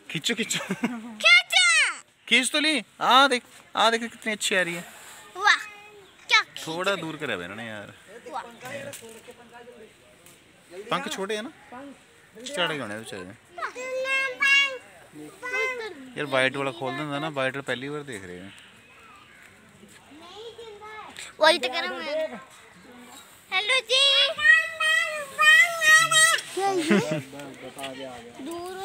खींचो खींचो खींच तो ली। देख कितनी अच्छी आ रही है। वाह क्या थोड़ा दूर करा है ना यार। पंख छोटे है ना, चढ़ गए बेचारे यार। वाइट वाला खोल देना ना, वाइट पहली बार देख रहे हैं। वही तो कह रहा मैं। हेलो जी। क्या ये? दूर